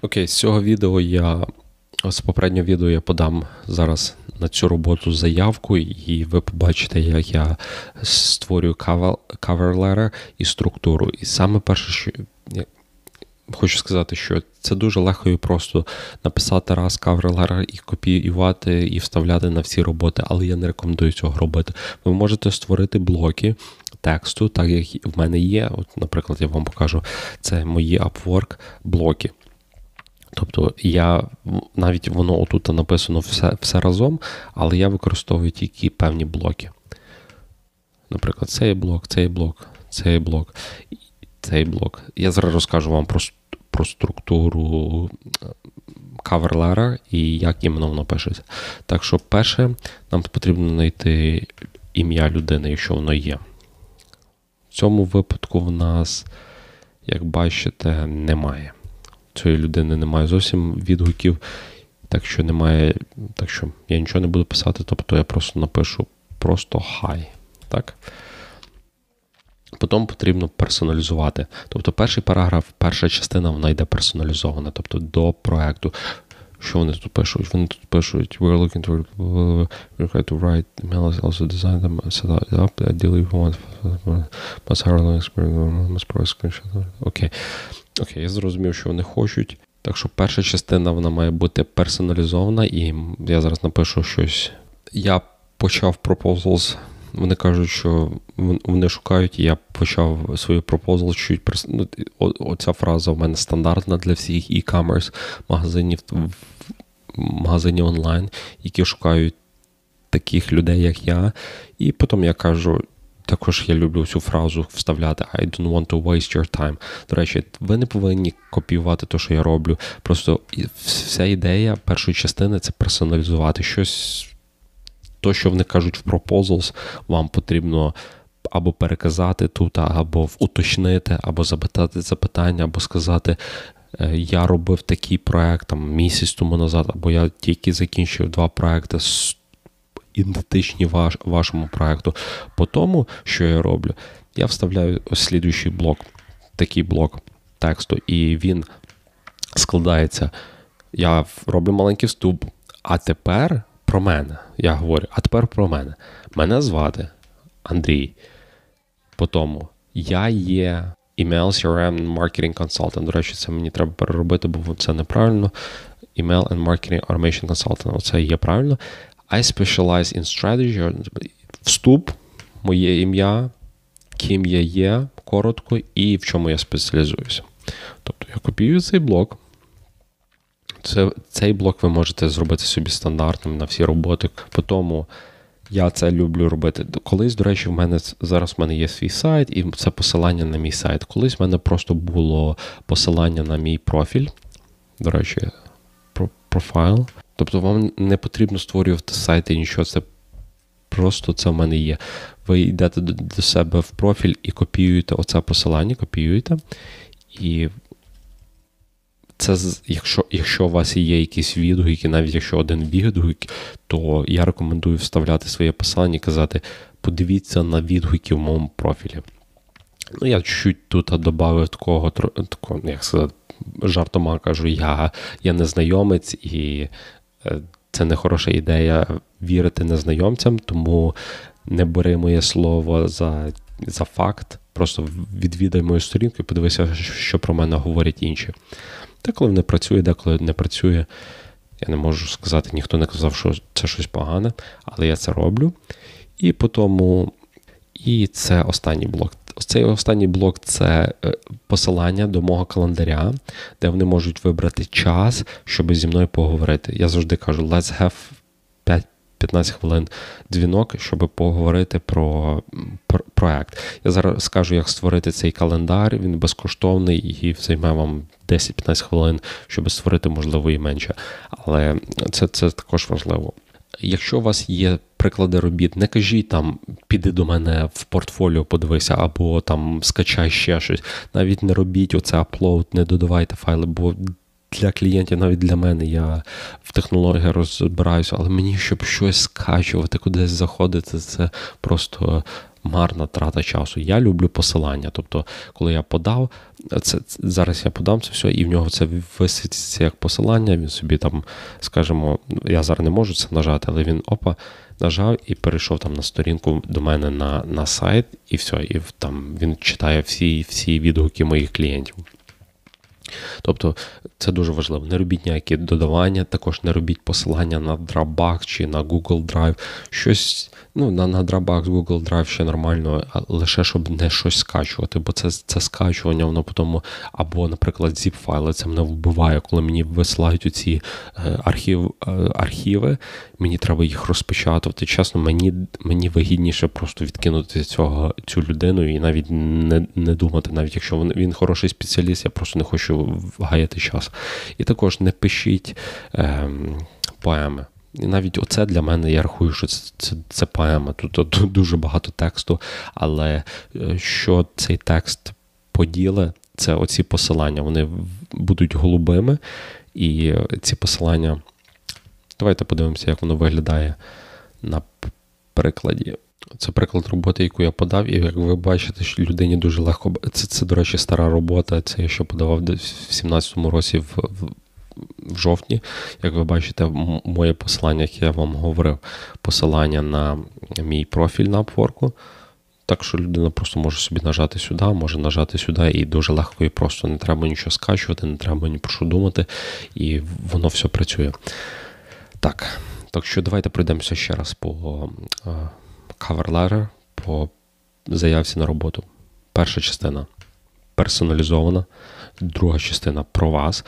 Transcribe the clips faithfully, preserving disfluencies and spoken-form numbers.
Окей, з цього відео я, з попереднього відео я подам зараз на цю роботу заявку, і ви побачите, як я створюю cover letter і структуру. І саме перше, що я хочу сказати, що це дуже легко і просто написати раз cover letter і копіювати, і вставляти на всі роботи, але я не рекомендую цього робити. Ви можете створити блоки тексту, так як в мене є. От, наприклад, я вам покажу, це мої Upwork блоки. Тобто я, навіть воно отут написано все, все разом, але я використовую тільки певні блоки. Наприклад, цей блок, цей блок, цей блок, цей блок. Я зараз розкажу вам про, про структуру cover letter і як іменно воно пишеться. Так що перше, нам потрібно знайти ім'я людини, якщо воно є. В цьому випадку в нас, як бачите, немає. Цієї людини немає зовсім відгуків, так що немає, так що я нічого не буду писати, тобто я просто напишу просто hi, так? Потім потрібно персоналізувати. Тобто перший параграф, перша частина, вона йде персоналізована, тобто до проекту. Що вони тут пишуть? Вони тут пишуть we're looking to we're trying to write emails, also design them, set it up, ideally we want must hire experience, must provide screenshot. Окей. Окей, я зрозумів, що вони хочуть. Так що перша частина, вона має бути персоналізована, і я зараз напишу щось. Я почав proposals, вони кажуть, що вони шукають, і я почав свою proposal чуть перс... ну, оця фраза в мене стандартна для всіх e-commerce магазинів, магазинів онлайн, які шукають таких людей, як я. І потім я кажу, також я люблю цю фразу вставляти I don't want to waste your time. До речі, ви не повинні копіювати те, що я роблю. Просто вся ідея першої частини – це персоналізувати щось. То, що вони кажуть в proposals, вам потрібно або переказати тут, або уточнити, або запитати запитання, або сказати я робив такий проект там, місяць тому назад, або я тільки закінчив два проекти ідентичні ваш, вашому проекту. По тому, що я роблю, я вставляю слідуючий блок, такий блок тексту, і він складається. Я роблю маленький вступ, а тепер про мене. Я говорю, а тепер про мене. Мене звати Андрій. По тому, я є Email сі ар ем Marketing Consultant. До речі, це мені треба переробити, бо це неправильно. Email and Marketing Automation Consultant. Оце є правильно. I specialize in strategy. Вступ, моє ім'я, ким я є, коротко, і в чому я спеціалізуюся. Тобто я копіюю цей блок. Це, цей блок ви можете зробити собі стандартним на всі роботи. По тому я це люблю робити. Колись, до речі, в мене зараз в мене є свій сайт, і це посилання на мій сайт. Колись в мене просто було посилання на мій профіль. До речі, про, профайл. Тобто вам не потрібно створювати сайти, нічого, це просто це в мене є. Ви йдете до, до себе в профіль і копіюєте оце посилання, копіюєте. І це, якщо, якщо у вас є якісь відгуки, навіть якщо один відгук, то я рекомендую вставляти своє посилання і казати, подивіться на відгуки в моєму профілі. Ну, я чуть тут додав такого, такого, як сказати, жартома кажу, я, я незнайомець, і це не хороша ідея вірити незнайомцям, тому не бери моє слово за, за факт, просто відвідай мою сторінку і подивися, що про мене говорять інші. Деколи не працює, деколи не працює. Я не можу сказати, ніхто не казав, що це щось погане, але я це роблю. І потім, і це останній блок. Цей останній блок – це посилання до мого календаря, де вони можуть вибрати час, щоб зі мною поговорити. Я завжди кажу, let's have п'ятнадцять хвилин дзвінок, щоб поговорити про, про проект. Я зараз скажу, як створити цей календар, він безкоштовний і займе вам десять-п'ятнадцять хвилин, щоб створити, можливо, і менше. Але це, це також важливо. Якщо у вас є приклади робіт, не кажіть там, піди до мене в портфоліо, подивися, або там скачай ще щось. Навіть не робіть оце апплоуд, не додавайте файли, бо для клієнтів, навіть для мене, я в технології розбираюся, але мені, щоб щось скачувати, кудись заходити, це просто марна трата часу. Я люблю посилання. Тобто, коли я подав, це, зараз я подам це все, і в нього це висвітиться як посилання, він собі там, скажімо, я зараз не можу це нажати, але він, опа, нажав і перейшов там на сторінку до мене на, на сайт, і все, і там він читає всі, всі відгуки моїх клієнтів. Тобто це дуже важливо. Не робіть ніякі додавання, також не робіть посилання на Dropbox чи на Google Drive. Щось, ну, на, на Dropbox, Google Drive ще нормально, а лише щоб не щось скачувати, бо це, це скачування, воно потім, або, наприклад, zip-файли, це мене вбиває, коли мені висилають оці е, архів, е, архіви, мені треба їх розпечатувати. Чесно, мені, мені вигідніше просто відкинути цього, цю людину і навіть не, не думати, навіть якщо він, він хороший спеціаліст, я просто не хочу гаяти час. І також не пишіть е, поеми. І навіть оце для мене, я рахую, що це, це, це поема. Тут, тут дуже багато тексту, але що цей текст поділе, це оці посилання. Вони будуть голубими, і ці посилання... Давайте подивимося, як воно виглядає на прикладі. Це приклад роботи, яку я подав, і як ви бачите, що людині дуже легко... Це, це до речі, стара робота, це я ще подавав в сімнадцятому році в, в, в жовтні. Як ви бачите, моє посилання, як я вам говорив, посилання на мій профіль на Upwork. Так що людина просто може собі нажати сюди, може нажати сюди, і дуже легко, і просто не треба нічого скачувати, не треба ні про що думати, і воно все працює. Так, так що давайте пройдемося ще раз по uh, cover letter, по заявці на роботу. Перша частина персоналізована, друга частина про вас.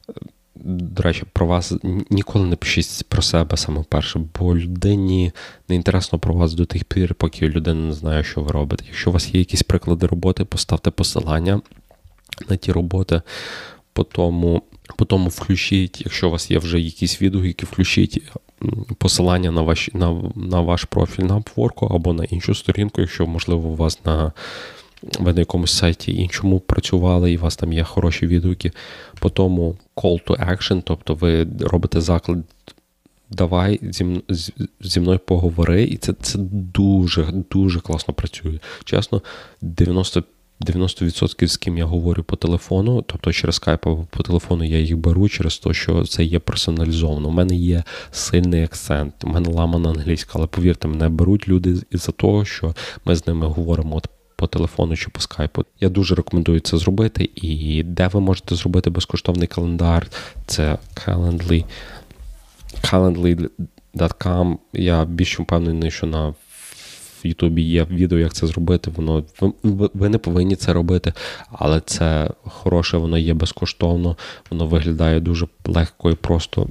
До речі, про вас ніколи не пишіть про себе саме перше, бо людині не інтересно про вас до тих пір, поки людина не знає, що ви робите. Якщо у вас є якісь приклади роботи, поставте посилання на ті роботи, потім, потім включіть, якщо у вас є вже якісь відгуки, включіть посилання на ваш, на, на ваш профіль на Upwork або на іншу сторінку, якщо, можливо, у вас на ви на якомусь сайті іншому працювали, і у вас там є хороші відгуки. Потім call to action, тобто ви робите заклик, давай зі, зі мною поговори, і це, це дуже, дуже класно працює. Чесно, дев'яносто відсотків з ким я говорю по телефону, тобто через скайп або по телефону я їх беру через те, що це є персоналізовано. У мене є сильний акцент, у мене ламана англійська, але повірте, мене беруть люди із-за того, що ми з ними говоримо от по телефону чи по скайпу. Я дуже рекомендую це зробити. І де ви можете зробити безкоштовний календар, це calendly, calendly крапка ком. Я більш впевнений, що на в Ютубі є відео, як це зробити. Воно, ви, ви не повинні це робити, але це хороше, воно є безкоштовно, воно виглядає дуже легко і просто.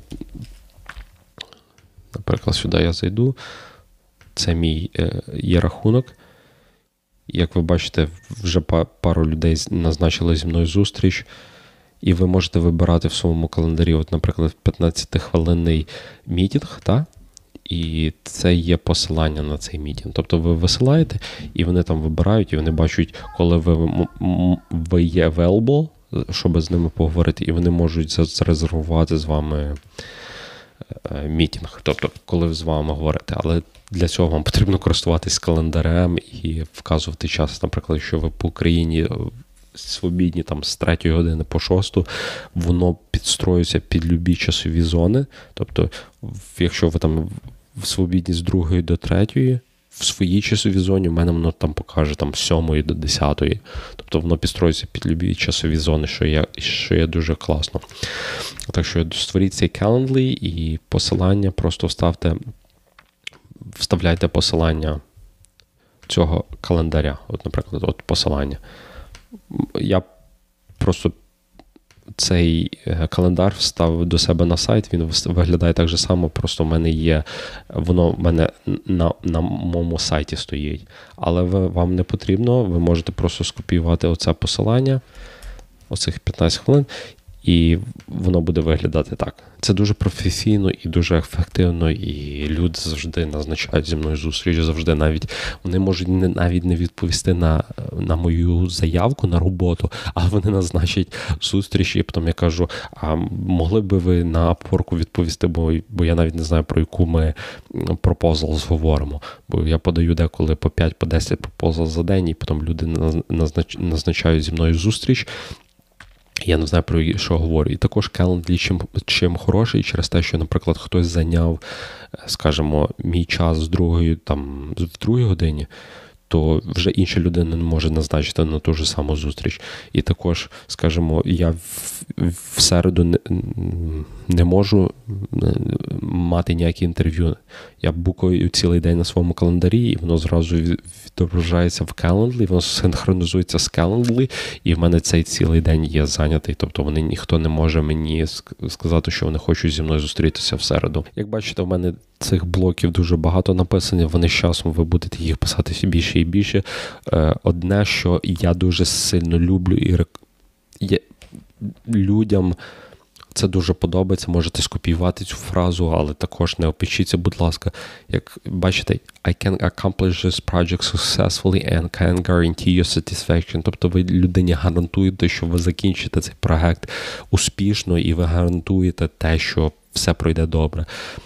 Наприклад, сюди я зайду. Це мій е, є рахунок. Як ви бачите, вже пару людей назначили зі мною зустріч, і ви можете вибирати в своєму календарі, от, наприклад, п'ятнадцятихвилинний мітинг, та? І це є посилання на цей мітинг. Тобто ви висилаєте, і вони там вибирають, і вони бачать, коли ви, ви є available, щоб з ними поговорити, і вони можуть зарезервувати з вами мітинг, тобто коли з вами говорити. Але для цього вам потрібно користуватись календарем і вказувати час. Наприклад, якщо ви по Україні свобідні там з третьої години по шосту, воно підстроюється під любі часові зони. Тобто, якщо ви там в свобідні з другої до третьої, в своїй часовій зоні в мене воно там покаже там з сьомої до десятої. Тобто воно підстроюється під любі часові зони, що є, що є дуже класно. Так що створіть цей Calendly і посилання просто вставте, вставляйте посилання цього календаря. От, наприклад, от посилання. Я просто цей календар вставив до себе на сайт, він виглядає так же само, просто в мене є, воно в мене на, на моєму сайті стоїть. Але ви, вам не потрібно, ви можете просто скопіювати оце посилання, оцих п'ятнадцять хвилин, І воно буде виглядати так. Це дуже професійно і дуже ефективно, і люди завжди назначають зі мною зустріч, завжди навіть вони можуть не, навіть не відповісти на, на мою заявку на роботу, але вони назначать зустріч, і потім я кажу, а могли б ви на Upwork відповісти, бо, бо я навіть не знаю, про яку ми proposals говоримо. Бо я подаю деколи по п'ять, по десять proposals за день, і потім люди назнач, назначають зі мною зустріч. Я не знаю, про що говорю. І також Calendly чим, чим хороший через те, що, наприклад, хтось зайняв, скажімо, мій час з другої, там, в другій годині, то вже інша людина не може назначити на ту ж саму зустріч. І також, скажімо, я в, в середу не, не можу мати ніякі інтерв'ю. Я букую цілий день на своєму календарі, і воно зразу відображається в Calendly, воно синхронізується з Calendly, і в мене цей цілий день є зайнятий. Тобто вони, ніхто не може мені сказати, що вони хочуть зі мною зустрітися в середу. Як бачите, в мене цих блоків дуже багато написані, вони з часом ви будете їх писати більше і більше. Одне, що я дуже сильно люблю і рек... я... людям це дуже подобається, можете скопіювати цю фразу, але також не опишіться, будь ласка. Як бачите, I can accomplish this project successfully and can guarantee your satisfaction. Тобто ви людині гарантуєте, що ви закінчите цей проект успішно, і ви гарантуєте те, що все пройде добре.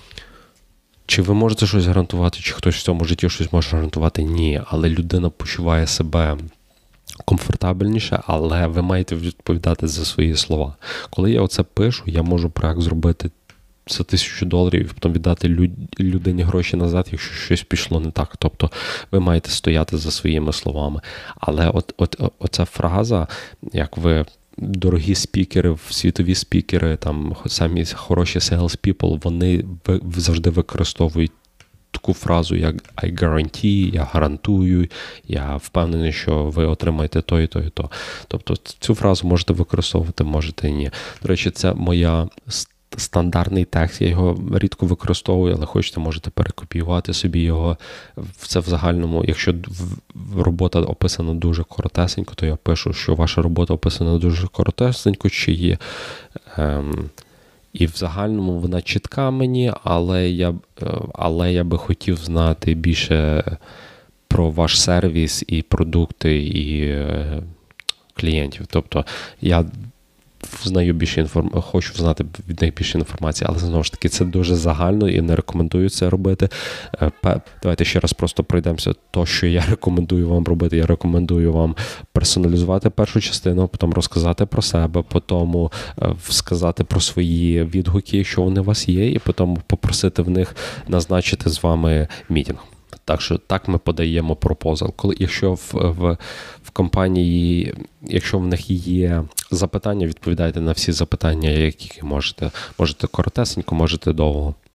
Чи ви можете щось гарантувати, чи хтось в цьому житті щось може гарантувати? Ні, але людина почуває себе комфортабельніше, але ви маєте відповідати за свої слова. Коли я оце пишу, я можу проект зробити за тисячу доларів і потім віддати людині гроші назад, якщо щось пішло не так. Тобто ви маєте стояти за своїми словами. Але от, от, оця фраза, як ви дорогі спікери, світові спікери, там самі хороші sales people, вони завжди використовують таку фразу, як I guarantee, я гарантую, я впевнений, що ви отримаєте то і то і то. Тобто цю фразу можете використовувати, можете і ні. До речі, це моя стандартний текст, я його рідко використовую, але хочете, можете перекопіювати собі його. Це в загальному, якщо робота описана дуже коротесенько, то я пишу, що ваша робота описана дуже коротесенько, чи є... Ем, і в загальному вона чітка мені, але я, але я би хотів знати більше про ваш сервіс і продукти, і клієнтів. Тобто я знаю більше інформації, хочу знати від них більше інформації, але знову ж таки це дуже загально і не рекомендую це робити. Давайте ще раз просто пройдемося. То, що я рекомендую вам робити, я рекомендую вам персоналізувати першу частину, потім розказати про себе, потім сказати про свої відгуки, якщо вони у вас є, і потім попросити в них назначити з вами мітинг. Так що так ми подаємо пропозал. Коли, якщо в, в, в компанії, якщо в них є запитання, відповідайте на всі запитання, які можете. Можете коротесенько, можете довго.